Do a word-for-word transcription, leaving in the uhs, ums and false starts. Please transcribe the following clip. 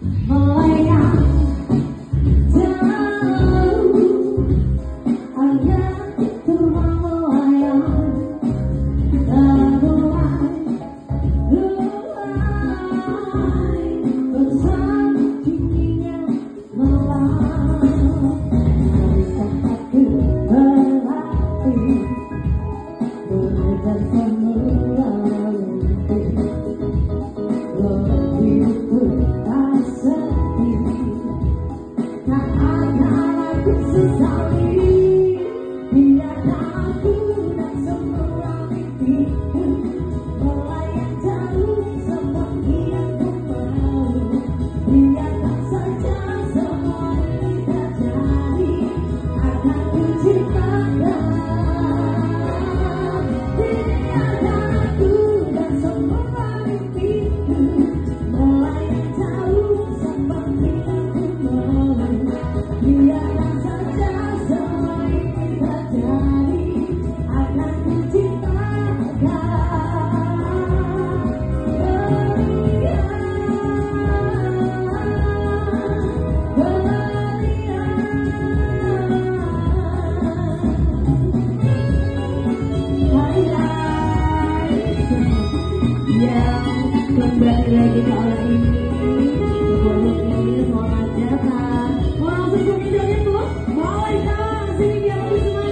Kembali lagi ke aula ini, kebolok ini selamat datang. Mau langsung ke videonya tuh, mau ikan sini dia lebih semangat.